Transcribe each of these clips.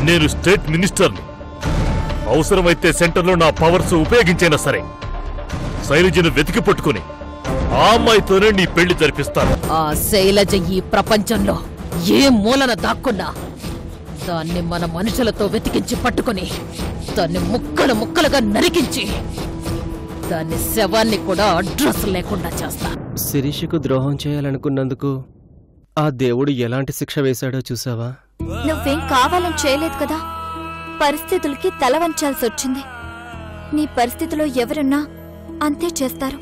నేను స్టేట్ మినిస్టర్ని. అవసరమైతే సెంటర్లో నా పవర్స్ ఉపయోగించైనా సరే శైలజను వెతికి పట్టుకుని ఆ అమ్మాయితోనే నీ పెళ్లి జరిపిస్తాను. ఆ శైలజ ఈ ప్రపంచంలో ఏ మూలన దాక్కున్నా దాన్ని మన మనుషులతో వెతికించి పట్టుకుని దాన్ని ముక్కలు ముక్కలుగా నరికించి దాన్ని శవాన్ని కూడా అడ్రస్ లేకుండా చేస్తా. శిరీషకు ద్రోహం చేయాలనుకున్నందుకు ఆ దేవుడు ఎలాంటి శిక్ష వేశాడో చూసావా? నువ్వేం కావాలని చేయలేదు కదా, పరిస్థితులకి తల వంచాల్సి వచ్చింది. నీ పరిస్థితిలో ఎవరున్నా అంతే చేస్తారు.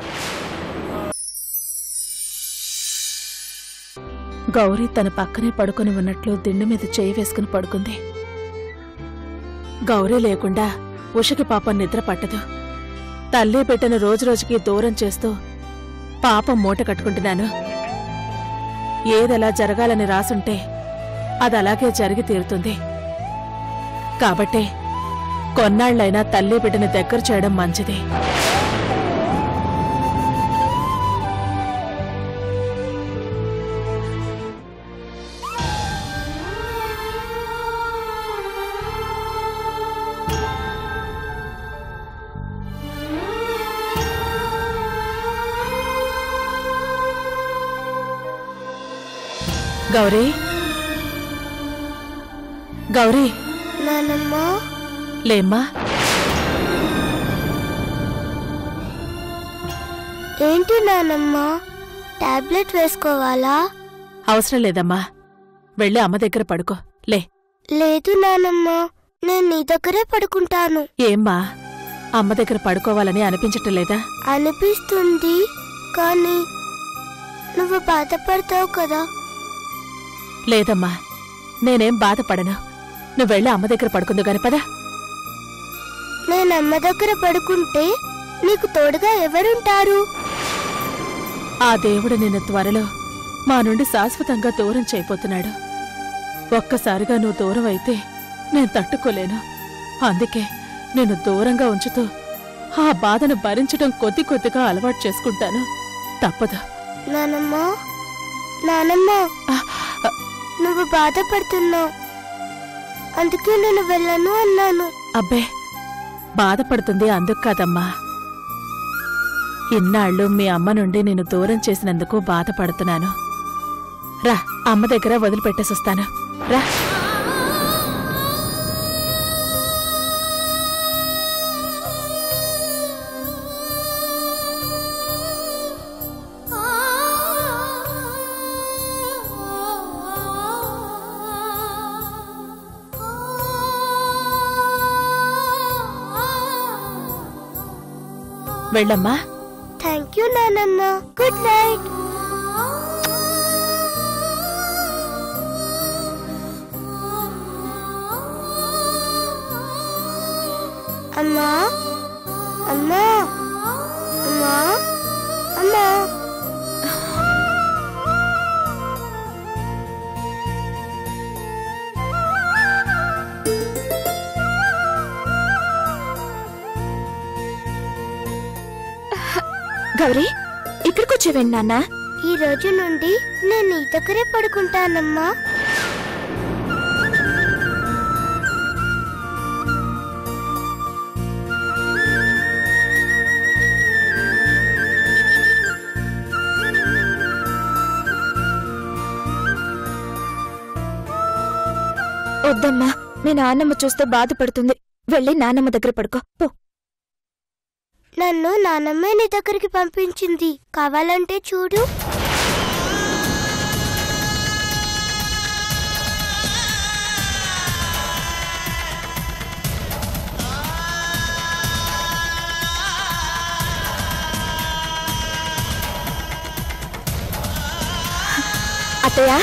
గౌరీ తన పక్కనే పడుకుని ఉన్నట్లు దిండు మీద చేయి వేసుకుని పడుకుంది. గౌరీ లేకుండా ఉషకి పాపం నిద్ర పట్టదు. తల్లి బిడ్డను రోజురోజుకి దూరం చేస్తూ పాపం మూట కట్టుకుంటున్నాను. ఏదలా జరగాలని రాసుంటే అదలాగే జరిగి తీరుతుంది. కాబట్టే కొన్నాళ్లైనా తల్లి బిడ్డని దగ్గర చేయడం మంచిది. గౌరీ, గౌరీ, నానమ్మా లేమ్మా. ఏంటి నానమ్మా, టాబ్లెట్ వేసుకోవాలా? అవసరం లేదమ్మా, వెళ్ళి అమ్మ దగ్గర పడుకో. లే. లేదు నానమ్మా, నేను నీ దగ్గరే పడుకుంటాను. ఏమ్మా, అమ్మ దగ్గర పడుకోవాలని అనిపించటం లేదా? అనిపిస్తుంది, కానీ నువ్వు బాధపడతావు కదా. లేదమ్మా, నేనేం బాధపడను. నువ్వెళ్ళి అమ్మ దగ్గర పడుకుందు గాని పదా. నేనమ్మ దగ్గర పడుకుంటే నీకు తోడుగా ఎవరుంటారు? ఆ దేవుడు నిన్ను త్వరలో మా నుండి శాశ్వతంగా దూరం చేయబోతున్నాడు. ఒక్కసారిగా నువ్వు దూరం అయితే నేను తట్టుకోలేను. అందుకే నేను దూరంగా ఉంచుతూ ఆ బాధను భరించడం కొద్ది కొద్దిగా అలవాటు చేసుకుంటాను. తప్పదు. నానమ్మా, నానమ్మా, నువ్వు బాధపడుతున్నావు, అందుకే నేను వెళ్ళను అన్నాను. అబ్బే, బాధపడుతుంది అందుకు కాదమ్మా. ఇన్నాళ్ళు మీ అమ్మ నుండి నేను దూరం చేసినందుకు బాధపడుతున్నాను. రా, అమ్మ దగ్గర వదిలిపెట్టేసొస్తాను. రా. వెళ్ళమ్మా. థ్యాంక్ యూ నానమ్మ. Good night. అమ్మా, అమ్మా, అమ్మా, అమ్మా. గౌరీ, ఇక్కడికి వచ్చేవేండి నాన్న? ఈ రోజు నుండి నేను నీ దగ్గరే పడుకుంటానమ్మా. వద్దమ్మా, మీ నాన్నమ్మ చూస్తే బాధపడుతుంది. వెళ్ళి నాన్నమ్మ దగ్గర పడుకో పో. నన్ను నానమ్మే నీ దగ్గరికి పంపించింది, కావాలంటే చూడు. అత్తయ్య,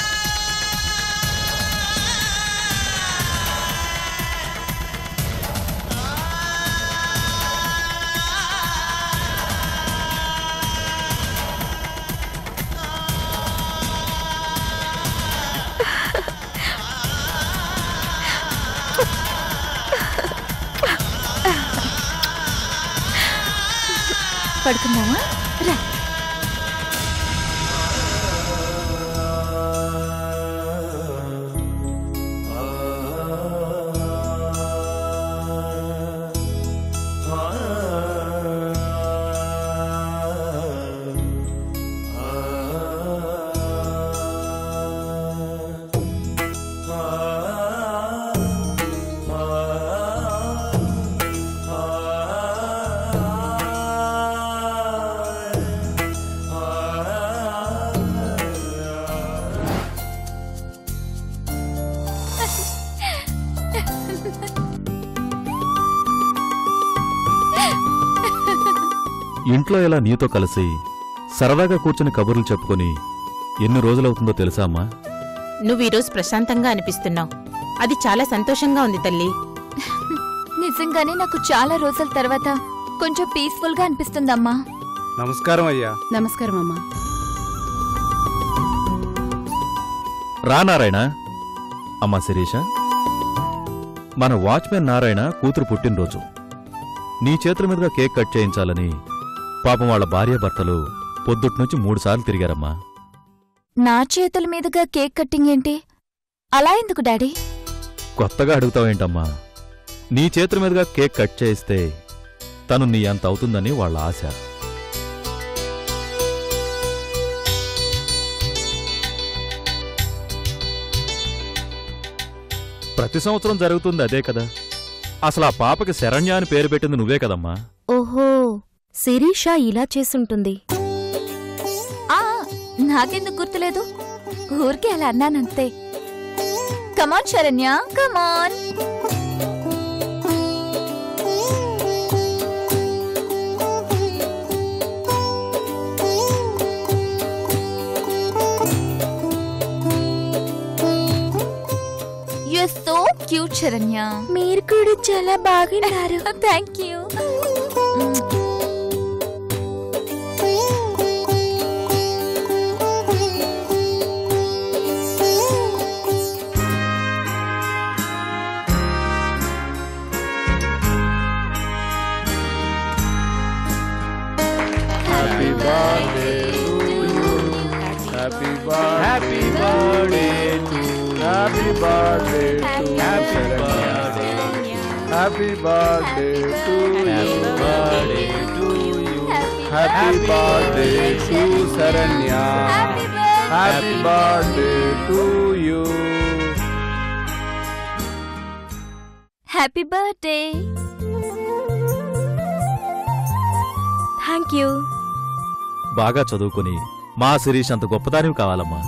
పడుకుందామా? రా. ఇంట్లో ఇలా నీతో కలిసి సరదాగా కూర్చుని కబుర్లు చెప్పుకొని ఎన్ని రోజులవుతుందో తెలుసా అమ్మా? నువ్వీరోజు ప్రశాంతంగా అనిపిస్తున్నావు. అది చాలా సంతోషంగా ఉంది తల్లి. నిజంగానే నాకు చాలా రోజుల తర్వాత కొంచెం పీస్ఫుల్ గా అనిపిస్తుందమ్మా. నమస్కారం అయ్యా. నమస్కారం అమ్మా. రా నారాయణ. అమ్మా శిరీష, మన వాచ్మెన్ నారాయణ కూతురు పుట్టినరోజు. నీ చేతుల మీదుగా కేక్ కట్ చేయించాలని పాపం వాళ్ళ భార్యాభర్తలు పొద్దుట్నుంచి 3 సార్లు తిరిగారమ్మా. నా చేతుల మీదుగా కేక్ కట్టింగ్ ఏంటి? అలా ఎందుకు డాడీ? కొత్తగా అడుగుతావేంటమ్మా? నీ చేతుల మీదుగా కేక్ కట్ చేయిస్తే తను నీ అంత అవుతుందని వాళ్ళ ఆశ. ప్రతి సంవత్సరం జరుగుతుంది అదే కదా. అసలు ఆ పాపకి శరణ్య అని పేరు పెట్టింది నువ్వే కదమ్మా. ఓహో, శిరీష ఇలా చేసుంటుంది. నాకెందుకు గుర్తులేదు? ఊరికే అలా అన్నానంతే. కమాన్ శరణ్య, కమాన్. You're so cute, Saranya. మీరు కూడా చాలా బాగున్నారు. Thank you. Happy birthday to you. Happy birthday to you. Happy birthday to you. Happy birthday to you. Happy birthday to Saranya. Happy birthday to you. Happy birthday. Thank you. బాగా చదువుకుని మా శిరీష్ అంత గొప్పదానివి కావాలమ్మా.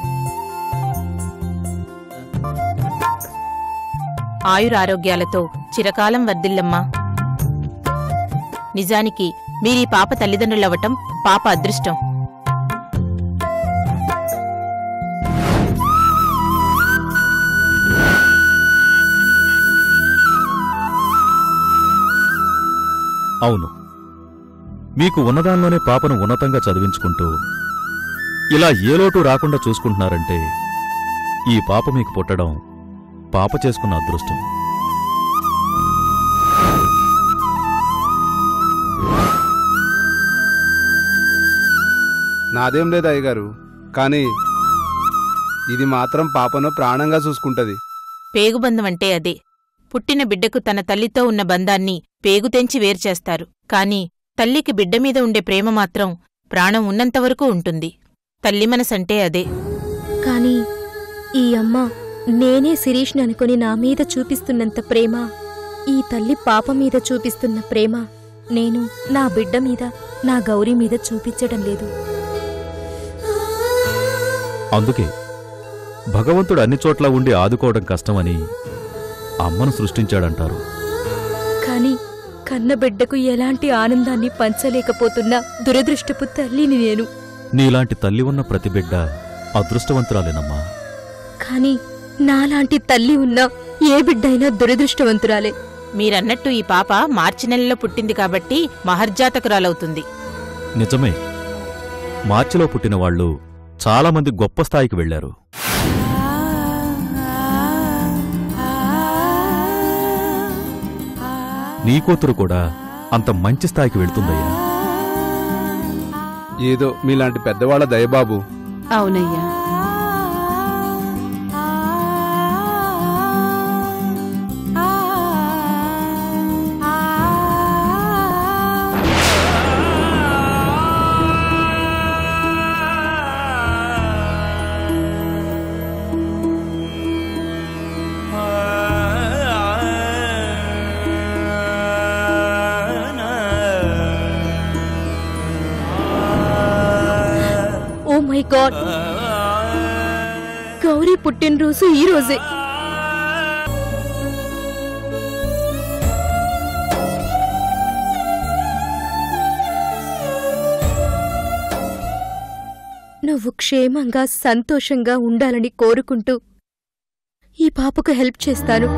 ఆయురారోగ్యాలతో చిరకాలం వర్ధిల్లమ్మా. నిజానికి మీరీ పాప తల్లిదండ్రులవ్వటం పాప అదృష్టం. అవును, మీకు ఉన్నదానిలోనే పాపను ఉన్నతంగా చదివించుకుంటూ ఇలా ఏ లోటు రాకుండా చూసుకుంటున్నారంటే ఈ పాప మీకు పుట్టడం పాప చేసుకున్న అదృష్టం. నాదేం లేదు అయ్యగారు, కానీ ఇది మాత్రం పాపను ప్రాణంగా చూసుకుంటది. పేగుబంధం అంటే అదే. పుట్టిన బిడ్డకు తన తల్లితో ఉన్న బంధాన్ని పేగు తెంచి వేరుచేస్తారు. కాని తల్లికి బిడ్డమీద ఉండే ప్రేమ మాత్రం ప్రాణం ఉన్నంతవరకు ఉంటుంది. తల్లి మనసంటే అదే. కానీ ఈ అమ్మ నేనే శిరీష్ని అనుకుని నా మీద చూపిస్తున్నంత ప్రేమ, ఈ తల్లి పాప మీద చూపిస్తున్న ప్రేమ నేను నా బిడ్డ మీద, నా గౌరీ మీద చూపించడం లేదు. అందుకే భగవంతుడు అన్ని చోట్ల ఉండి ఆదుకోవడం కష్టమని అమ్మను సృష్టించాడంటారు. కాని కన్న బిడ్డకు ఎలాంటి ఆనందాన్ని పంచలేకపోతున్న దురదృష్టపు తల్లిని నేను. నీలాంటి తల్లి ఉన్న ప్రతి బిడ్డ అదృష్టవంతురాలేనమ్మా. కాని నాలాంటి తల్లి ఉన్న ఏ బిడ్డైనా దురదృష్టవంతురాలే. మీరన్నట్టు ఈ పాప మార్చి నెలలో పుట్టింది కాబట్టి మహర్జాతకురాలవుతుంది. నిజమే, మార్చిలో పుట్టిన వాళ్ళు చాలామంది గొప్ప స్థాయికి వెళ్లారు. నీ కూతురు కూడా అంత మంచి స్థాయికి వెళ్తుందయ్యా. ఏదో మీలాంటి పెద్దవాళ్ల దయబాబు. అవునయ్యా. ఓ మై గాడ్, గౌరీ పుట్టినరోజు ఈ రోజే. నువ్వు క్షేమంగా సంతోషంగా ఉండాలని కోరుకుంటూ ఈ పాపకు హెల్ప్ చేస్తాను.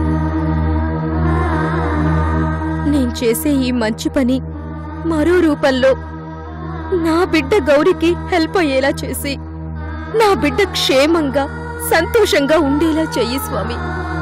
నేను చేసే ఈ మంచి పని మరో రూపంలో నా బిడ్డ గౌరికి హెల్ప్ అయ్యేలా చేసి నా బిడ్డ క్షేమంగా సంతోషంగా ఉండేలా చెయ్యి స్వామి.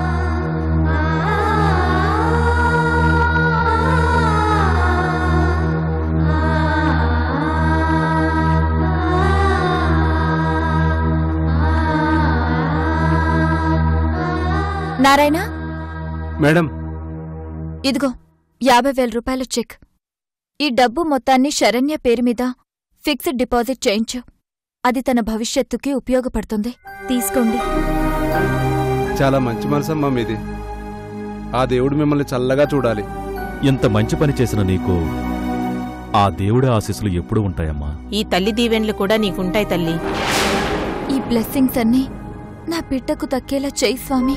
నారాయణ, మేడం, ఇదిగో 50,000 రూపాయల చెక్. ఈ డబ్బు మొత్తాన్ని శరణ్య పేరు మీద ఫిక్స్డ్ డిపాజిట్ చేయించు. అది తన భవిష్యత్తుకి ఉపయోగపడుతుంది. తీసుకోండి. చాలా మంచి మనసమ్మా మీది. ఆ దేవుడు మిమ్మల్ని చల్లగా చూడాలి. ఇంత మంచి పని చేసిన నీకు ఆ దేవుడి ఆశీస్సులు ఎప్పుడూ ఉంటాయమ్మా. ఈ తల్లి దీవెన్లు కూడా నీకుంటాయి తల్లి. ఈ బ్లెస్సింగ్స్ అన్నీ నా బిడ్డకు దక్కేలా చేయి స్వామి.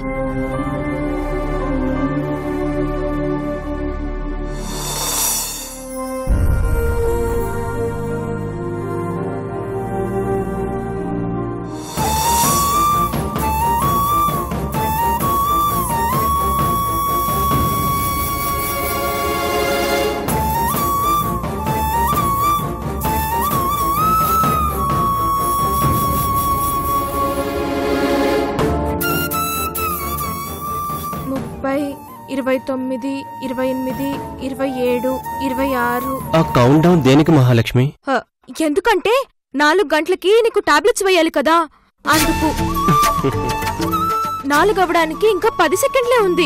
ఆ కౌంట్ డౌన్ దేనికి మహాలక్ష్మి? ఎందుకంటే 4 గంటలకి నీకు టాబ్లెట్స్ వేయాలి కదా, అందుకు. 4 అవ్వడానికి ఇంకా 10 సెకండ్లే ఉంది.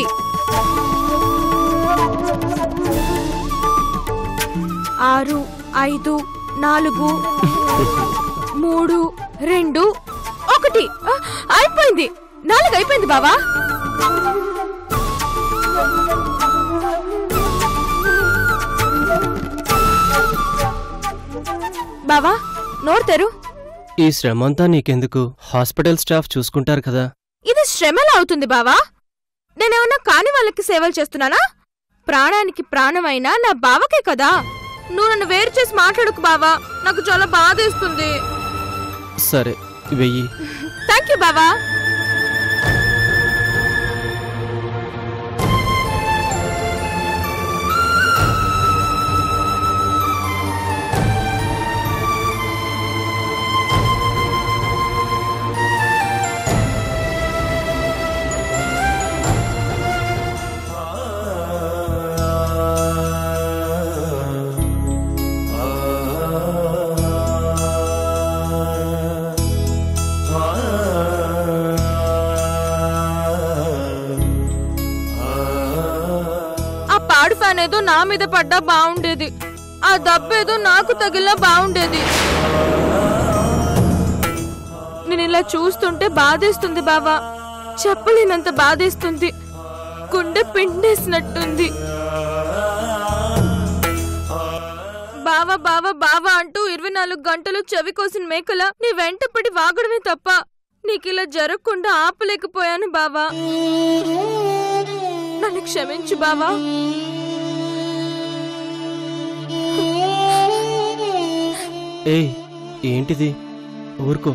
6, 5, 4, 3, 2, 1 అయిపోయింది. 4 అయిపోయింది బావా. బావా, నోరు తెరు. ఈ శ్రమంతా నీకెందుకు? హాస్పిటల్ స్టాఫ్ చూసుకుంటారు కదా. ఇది శ్రమలా అవుతుంది బావా? నేనేమన్నా కాని వాళ్ళకి సేవలు చేస్తున్నానా? ప్రాణానికి ప్రాణమైనా నా బావకే కదా. నువ్వు నన్ను వేరు చేసి మాట్లాడుకు బావా, నాకు చాలా బాధేస్తుంది. సరే, వెయ్యి. థ్యాంక్ యూ బావా. ఏదో నా మీద పడ్డా బావుండేది. ఆ దబ్బేదో నాకు తగిలినా బావుండేది. నేను ఇలా చూస్తుంటే బాధేస్తుంది బావా. చెప్పలేనంత బాధేస్తుంది. గుండె పిండేసినట్టుంది. బావా బావా బావా అంటూ 24 గంటలు చెవి కోసిన మేకల నీ వెంటపడి వాగడమే తప్ప నీకిలా జరగకుండా ఆపలేకపోయాను బావా. నన్ను క్షమించు బావా. ఏయ్, ఏంటిది? ఊరుకో.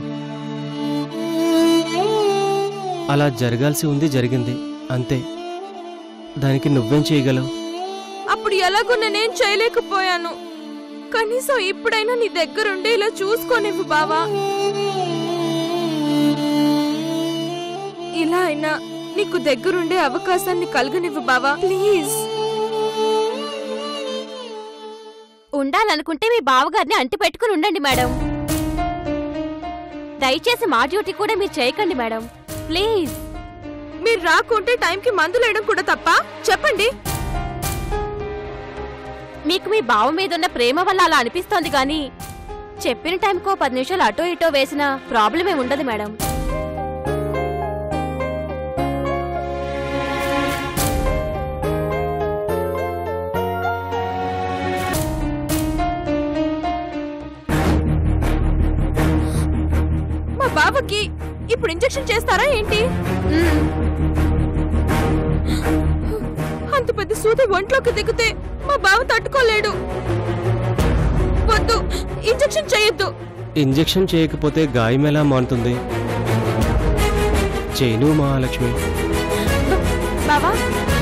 అలా జరగాల్సి ఉంది, జరిగింది అంతే. దానికి నువ్వేం చేయగలవు? అప్పుడు ఎలాగో నేనేం చేయలేకపోయాను. కనీసం ఇప్పుడైనా నీ దగ్గరుండి ఇలా చూసుకోనివ్వు బావా. ఇలా అయినా నీకు దగ్గరుండే అవకాశాన్ని కలగనివ్వు బావా, ప్లీజ్. ఉండాలనుకుంటే మీ బావగారిని అంటి పెట్టుకుని ఉండండి మేడం. దయచేసి మా డ్యూటీ కూడా మీరు చేయకండి మేడం, ప్లీజ్. మీరు రాకుంటే టైంకి మందులేయడం కూడా తప్ప? చెప్పండి. మీకు మీ బావ మీదున్న ప్రేమ వల్ల అలా అనిపిస్తోంది గాని చెప్పిన టైంకో 10 నిమిషాలు అటో ఇటో వేసినా ప్రాబ్లం ఏమి ఉండదు మేడం. మా బావకి ఇప్పుడు ఇంజెక్షన్ చేస్తారా ఏంటి? అంత పెద్ద సూది ఒంట్లోకి దిగితే మా బావ తట్టుకోలేడు. వద్దు, ఇంజెక్షన్ చేయొద్దు. ఇంజెక్షన్ చేయకపోతే గాయం ఎలా మానుతుంది? చేయను మహాలక్ష్మి. బావా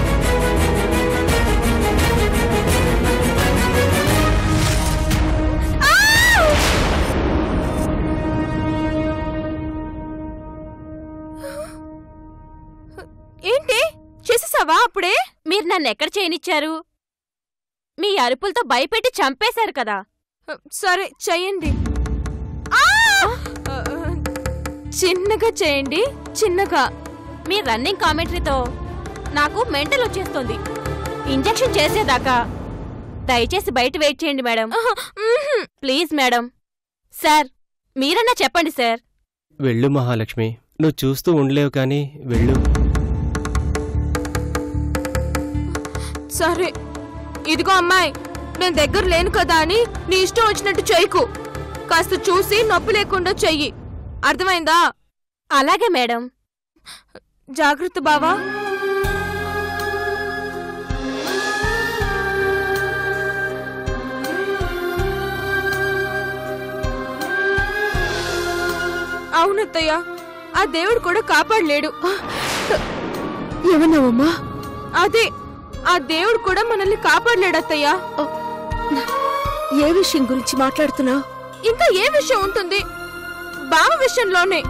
ఏంటి చేసేసావా అప్పుడే? మీరు నన్ను ఎక్కడ చేయనిచ్చారు? మీ అరుపులతో భయపెట్టి చంపేశారు కదా. సరే చెయ్యండి. చిన్నగా చేయండి, చిన్నగా. మీ రన్నింగ్ కామెంటరీతో నాకు మెంటల్ వచ్చేస్తుంది. ఇంజెక్షన్ చేసేదాకా దయచేసి బయట వెయిట్ చేయండి మేడం. Please madam. సార్ మీరన్నా చెప్పండి సార్. వెళ్ళు మహాలక్ష్మి, నువ్వు చూస్తూ ఉండలేవు కానీ వెళ్ళు. సరే ఇదిగో అమ్మాయి, నేను దగ్గర లేను కదా అని నీ ఇష్టం వచ్చినట్టు చెయ్యకు. కాస్త చూసి నొప్పి లేకుండా చెయ్యి, అర్థమైందా? అలాగే మేడం. జాగ్రత్త బావా. అవునత్తయ్య, ఆ దేవుడు కూడా కాపాడలేడు. ఏమన్నావమ్మా? అదే, ఆ దేవుడు కూడా మనల్ని కాపాడలేడత్తయ్యా. ఏ విషయం గురించి మాట్లాడుతున్నావు? ఇంకా ఏ విషయం ఉంటుంది? బావ విషయంలోనే.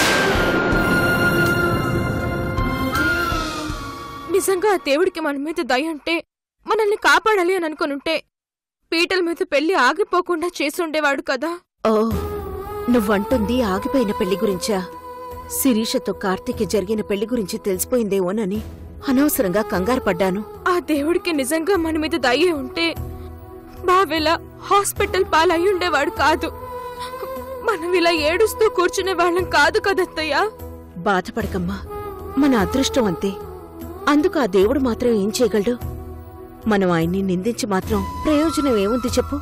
నిజంగా ఆ దేవుడికి మన మీద దయ అంటే మనల్ని కాపాడాలి అని అనుకునుంటే పీటల మీద పెళ్లి ఆగిపోకుండా చేసుండేవాడు కదా. ఓ, నువ్వంటుంది ఆగిపోయిన పెళ్లి గురించా? శిరీషతో కార్తీక్ జరిగిన పెళ్లి గురించి తెలిసిపోయిందేమోనని అనవసరంగా కంగారు పడ్డాను. ఆ దేవుడికి నిజంగా మన మీద దయ్యే ఉంటే బావెలా హాస్పిటల్ పాలయ్యి ఉండేవాడు కాదు. మనం ఇలా ఏడుస్తూ కూర్చునే వాళ్ళం కాదు కదత్తయ్యా. బాధపడకమ్మా, మన అదృష్టం అంతే. అందుకు ఆ దేవుడు మాత్రం ఏం చేయగలడు? మనం ఆయన్ని నిందించి మాత్రం ప్రయోజనం ఏముంది చెప్పు?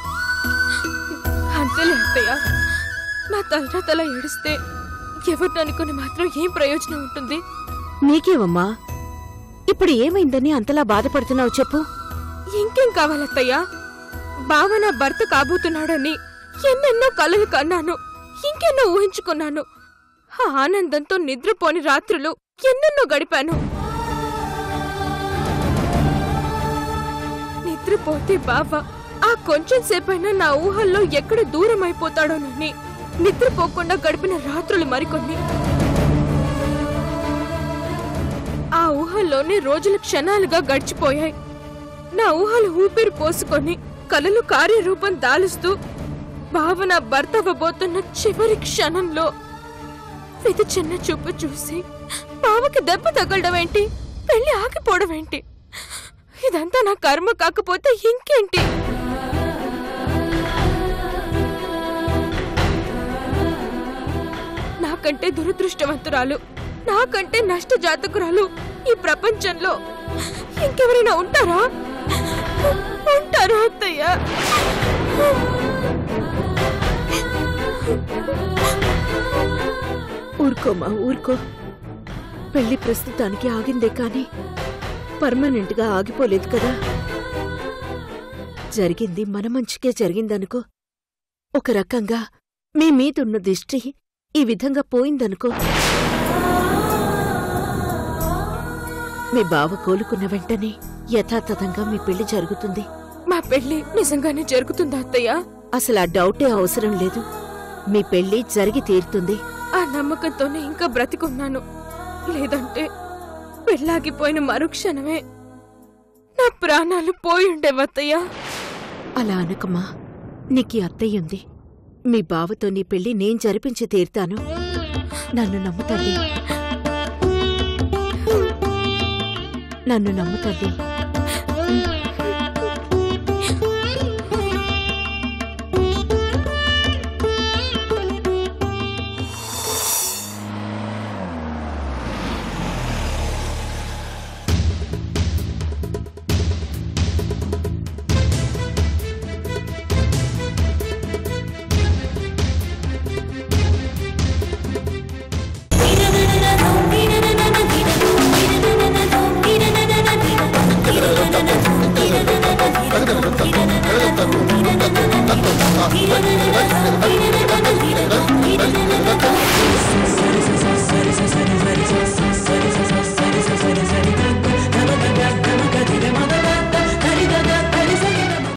అంతేలే అత్తయ్య, నా తల ఏడిస్తే ఎవరిని అనుకుని మాత్రం ఏం ప్రయోజనం ఉంటుంది? నీకేమమ్మా, ఇప్పుడు ఏమైందని అంతలా బాధపడుతున్నావు చెప్పు? ఇంకేం కావాలత్తయ్యా? బావ నా భర్త కాబోతున్నాడని ఎన్నెన్నో కలలు కన్నాను, ఇంకెన్నో ఊహించుకున్నాను. ఆ ఆనందంతో నిద్రపోని రాత్రులు ఎన్నెన్నో గడిపాను. నిద్రపోతే బావ ఆ కొంచెం సేపైనా నా ఊహల్లో ఎక్కడ దూరం అయిపోతాడోనని నిద్రపోకుండా గడిపిన రాత్రులు మరికొన్ని. ఆ ఊహల్లోనే రోజులు క్షణాలుగా గడిచిపోయాయి. నా ఊహలు ఊపిరి పోసుకొని కలలు కార్యరూపం దాలుస్తూ బావ నా భర్త అవ్వబోతున్న చివరి క్షణంలో ఇది చిన్న చూపు చూసి బావకి దెబ్బ తగలడం ఏంటి, పెళ్లి ఆగిపోవడం ఏంటి? ఇదంతా నా కర్మ కాకపోతే ఇంకేంటి? నాకంటే దురదృష్టవంతురాలు, నాకంటే నష్ట జాతకురాలు ఈ ప్రపంచంలో ఇంకెవరైనా ఉంటారా? ఉంటారా అత్తయ్య? ఊరుకోమా, ఊరుకో. పెళ్లి ప్రస్తుతానికి ఆగిందే కాని పర్మనెంట్ గా ఆగిపోలేదు కదా. జరిగింది మన మంచికే జరిగిందనుకో. ఒక రకంగా మీ మీదున్న దిష్టి ఈ విధంగా పోయిందనుకో. మీ బావ కోలుకున్న వెంటనే యథాతథంగా మీ పెళ్లి జరుగుతుంది. మా పెళ్లి నిజంగానే జరుగుతుందా అత్తయ్య? అసలు ఆ డౌటే అవసరం లేదు. మీ పెళ్లి జరిగి తీరుతుంది. ఆ నమ్మకంతోనే ఇంకా బ్రతికున్నాను. లేదంటే పెళ్ళాగిపోయిన మరుక్షణమే నా ప్రాణాలు పోయుండేవత్తయ్యా. అలా అనకమ్మా, నీకీ అత్తయ్యుంది. మీ బావతో నీ పెళ్లి నేను జరిపించి తీరుతాను. నన్ను నమ్ముతల్లి, నన్ను నమ్ముతల్లి. ధీర